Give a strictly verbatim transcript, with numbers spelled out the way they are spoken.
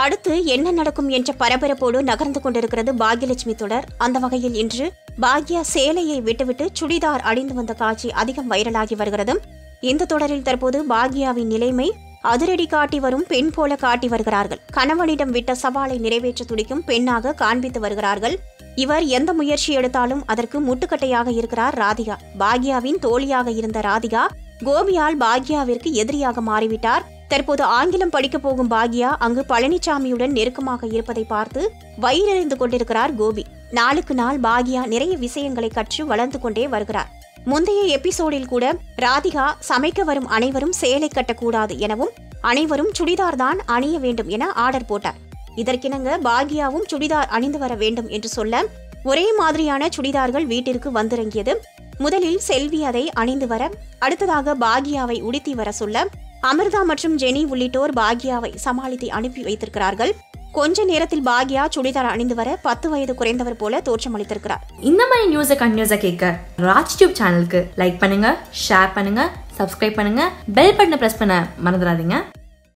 அடுத்து என்ன நடக்கும் என்ற பரபரப்போடு நகர்ந்து கொண்டிருக்கிறது பாக்யலட்சுமி தொடர். அந்த வகையில் இன்று பாக்யா சேலையை விட்டுவிட்டு சுடிதார் அணிந்து வந்த காட்சி அதிகம் வைரலாகி வருகிறது. இந்த தொடரில் தற்போது பாக்யாவின் நிலைமை அதிரடி காட்டி வரும் பெண் போல காட்டி வருகிறார்கள். கணவனிடம் விட்ட சவாலை நிறைவேற்ற துடிக்கும் பெண்ணாக காண்பித்து வருகிறார்கள். இவர் எந்த முயற்சி எடுத்தாலும் அதற்கு முட்டுக்கட்டையாக இருக்கிறார் ராதிகா. பாக்யாவின் தோழியாக இருந்த ராதிகா கோபியால் பாக்யாவிற்கு எதிரியாக மாறிவிட்டார். தற்போது ஆங்கிலம் படிக்கப் போகும் பாக்யா அங்கு பழனிசாமியுடன் நெருக்கமாக இருப்பதை பார்த்து வயிறெறிந்து கொண்டிருக்கிறார் கோபி. நாளுக்கு நாள் பாக்யா நிறைய விஷயங்களை கற்று வளர்ந்து கொண்டே வருகிறார். முந்தைய எபிசோடில் கூட ராதிகா சமைக்க வரும் அனைவரும் சேலை கட்டக்கூடாது எனவும் அனைவரும் சுடிதார் தான் அணிய வேண்டும் என ஆர்டர் போட்டார். இதற்கிணங்க பாக்யாவும் சுடிதார் அணிந்து வர வேண்டும் என்று சொல்ல ஒரே மாதிரியான சுடிதார்கள் வீட்டிற்கு வந்திறங்கியது. முதலில் செல்வி அதை அணிந்து வர, அடுத்ததாக பாக்யாவை உடுத்தி வர சொல்ல அமிர்தா மற்றும் ஜெனி உள்ளிட்டோர் பாக்யாவை சமாளித்து அனுப்பி வைத்திருக்கிறார்கள். கொஞ்ச நேரத்தில் பாக்யா சுடிதார் அணிந்து வர பத்து வயது குறைந்தவர் போல தோற்றமளித்திருக்கிறார். இந்த மாதிரி நியூஸை கண்டினியூஸா கேட்க ராஜ் டியூப் சேனலுக்கு லைக் பண்ணுங்க, ஷேர் பண்ணுங்க, சப்ஸ்கிரைப் பண்ணுங்க, பெல் பட்டனை பிரஸ் பண்ண மறந்துடாதீங்க.